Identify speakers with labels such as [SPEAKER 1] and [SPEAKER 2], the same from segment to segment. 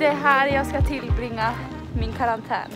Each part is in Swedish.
[SPEAKER 1] är här jag ska tillbringa min karantän.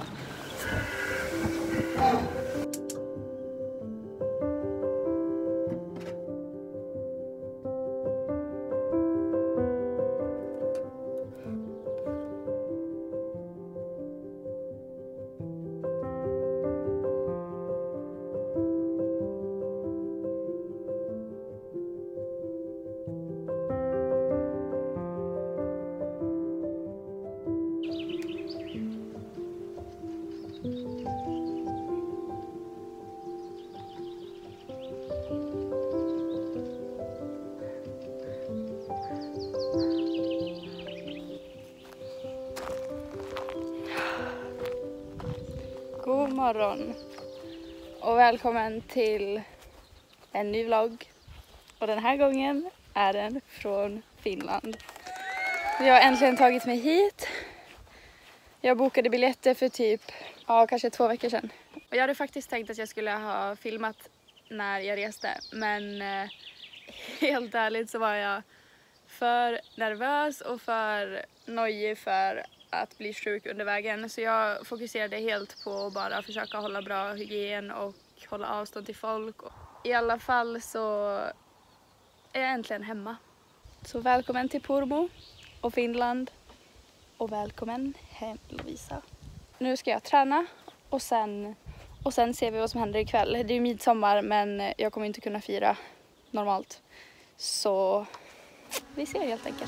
[SPEAKER 1] God morgon och välkommen till en ny vlogg. Och den här gången är den från Finland. Jag har äntligen tagit mig hit. Jag bokade biljetter för kanske 2 veckor sedan. Och jag hade faktiskt tänkt att jag skulle ha filmat när jag reste. Men helt ärligt så var jag för nervös och för nojig för att bli sjuk under vägen. Så jag fokuserade helt på att bara försöka hålla bra hygien och hålla avstånd till folk. I alla fall så är jag äntligen hemma. Så välkommen till Pormo och Finland. Och välkommen hem, Lovisa. Nu ska jag träna och sen ser vi vad som händer ikväll. Det är ju midsommar men jag kommer inte kunna fira normalt. Så vi ser helt enkelt.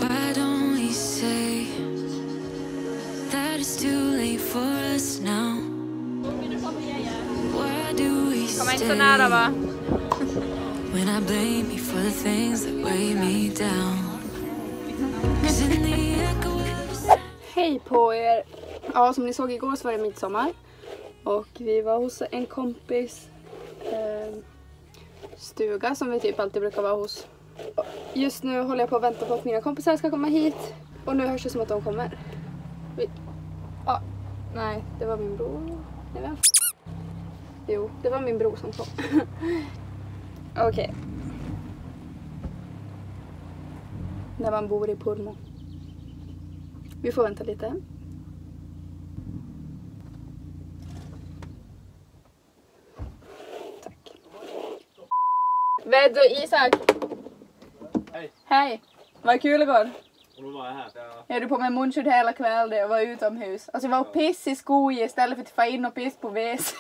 [SPEAKER 1] Kom inte så nära va? Hej på er! Ja, som ni såg igår så var det midsommar. Och vi var hos en kompis stuga som vi typ alltid brukar vara hos. Just nu håller jag på att vänta på att mina kompisar ska komma hit. Och nu hörs det som att de kommer. Nej, det var min bror. Nej, vem? Jo, det var min bror som kom. Okej. När man bor i Pormo. Vi får vänta lite. Tack. Ved och Isak.
[SPEAKER 2] Hej.
[SPEAKER 1] Hej. Vad kul det går.
[SPEAKER 2] Och då var jag här.
[SPEAKER 1] Jag hade på mig munskydd hela kvällen. Jag var utomhus. Alltså jag var och piss i skogen istället för att få in och piss på WC.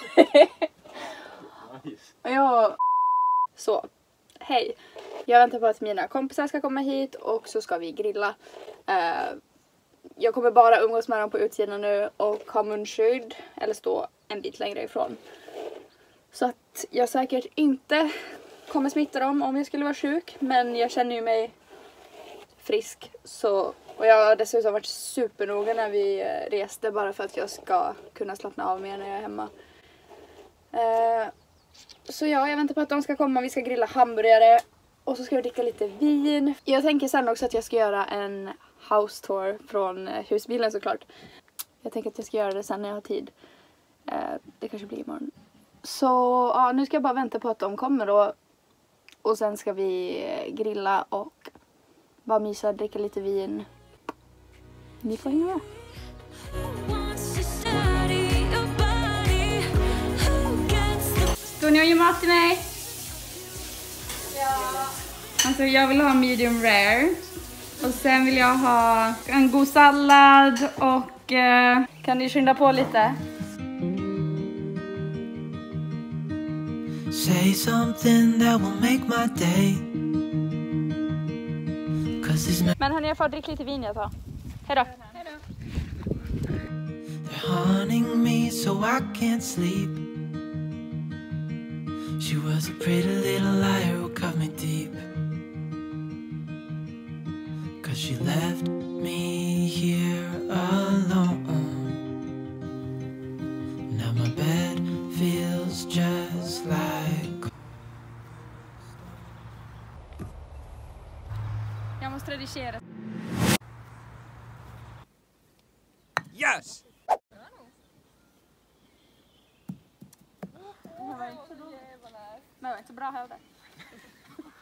[SPEAKER 2] Nice.
[SPEAKER 1] Ja. Så. Hej. Jag väntar på att mina kompisar ska komma hit och så ska vi grilla. Jag kommer bara umgås med dem på utsidan nu och ha munskydd eller stå en bit längre ifrån. Så att jag säkert inte kommer smitta dem om jag skulle vara sjuk. Men jag känner ju mig frisk. Så, och jag har dessutom varit supernoga när vi reste bara för att jag ska kunna slappna av mer när jag är hemma. Så ja, jag väntar på att de ska komma. Vi ska grilla hamburgare och så ska jag dricka lite vin. Jag tänker sen också att jag ska göra en house tour från husbilen såklart. Jag tänker att jag ska göra det sen när jag har tid. Det kanske blir imorgon. Så ja, nu ska jag bara vänta på att de kommer då. Och sen ska vi grilla och bara mysa, dricka lite vin. Ni får hänga med. Ska ni ha mat till mig? Ja. Alltså jag vill ha medium rare. Och sen vill jag ha en god sallad och kan ni skynda på lite?
[SPEAKER 3] Say something that will make my day.
[SPEAKER 1] Men hörni, jag får dricka lite vin jag tar. Hejdå.
[SPEAKER 3] They're haunting me so I can't sleep. She was a pretty little liar who cut me deep. 'Cause she left me here alone. Now my bed feels just like.
[SPEAKER 1] Jag måste redigera.
[SPEAKER 2] Yes!
[SPEAKER 1] Men det var inte så bra heller.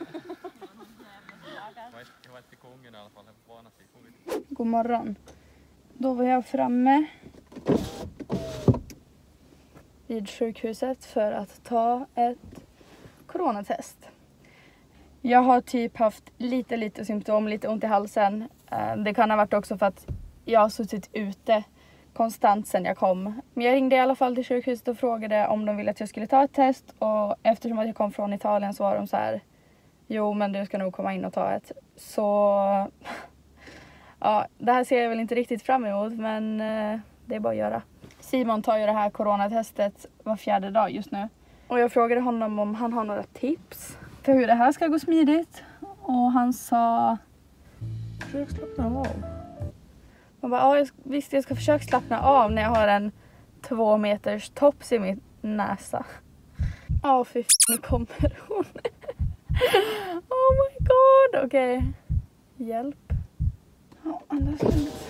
[SPEAKER 2] Jag var inte kungen i alla fall.
[SPEAKER 1] God morgon. Då var jag framme vid sjukhuset för att ta ett coronatest. Jag har typ haft lite symptom, lite ont i halsen. Det kan ha varit också för att jag har suttit ute konstant sedan jag kom. Men jag ringde i alla fall till sjukhuset och frågade om de ville att jag skulle ta ett test. Och eftersom att jag kom från Italien så var de så här: jo, men du ska nog komma in och ta ett. Så ja, det här ser jag väl inte riktigt fram emot, men det är bara att göra. Simon tar ju det här coronatestet var 4:e dag just nu. Och jag frågade honom om han har några tips för hur det här ska gå smidigt. Och han sa: försök slappna av. Man bara, ja visst, jag ska försöka slappna av när jag har en 2 meters tops i min näsa. Ja, fy nu kommer hon. Oh my god, okej. Hjälp. Ja, andas lugnt.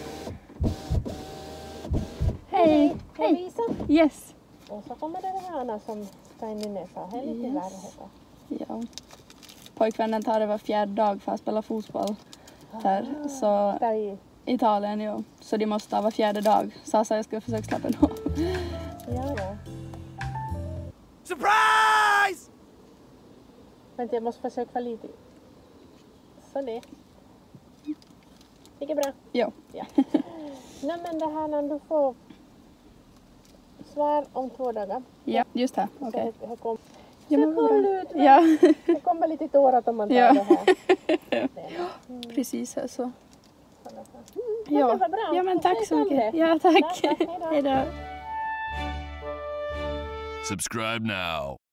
[SPEAKER 1] Hej.
[SPEAKER 4] Hej. Visa.
[SPEAKER 1] Yes.
[SPEAKER 4] Och så kommer det här som ska in i näsan. Det är lite värre.
[SPEAKER 1] Ja. Pojkvännen tar det var 4:e dag för att spela fotboll. Där. Så
[SPEAKER 4] Där i.
[SPEAKER 1] Italien, ja. Så de måste ha var 4:e dag. Så jag sa jag ska försöka slappna av.
[SPEAKER 4] Ja.
[SPEAKER 3] Surprise!
[SPEAKER 4] Men jag måste försöka vara lite. Så det. Gick bra?
[SPEAKER 1] Ja.
[SPEAKER 4] Ja. Nej, men det här när du får svar om 2 dagar.
[SPEAKER 1] Ja, just det. Okej.
[SPEAKER 4] Så det kom.
[SPEAKER 1] Ja, men
[SPEAKER 4] Så
[SPEAKER 1] vad
[SPEAKER 4] kolla
[SPEAKER 1] bra.
[SPEAKER 4] ut.
[SPEAKER 1] Ja.
[SPEAKER 4] Det kommer lite tårar om man tar
[SPEAKER 1] Ja.
[SPEAKER 4] det här.
[SPEAKER 1] Precis här så.
[SPEAKER 4] Ja. Det var bra.
[SPEAKER 1] Ja, men tack så mycket. Ja,
[SPEAKER 4] Ja,
[SPEAKER 1] tack.
[SPEAKER 4] tack. Hej då.
[SPEAKER 1] Hej då.
[SPEAKER 5] Subscribe now.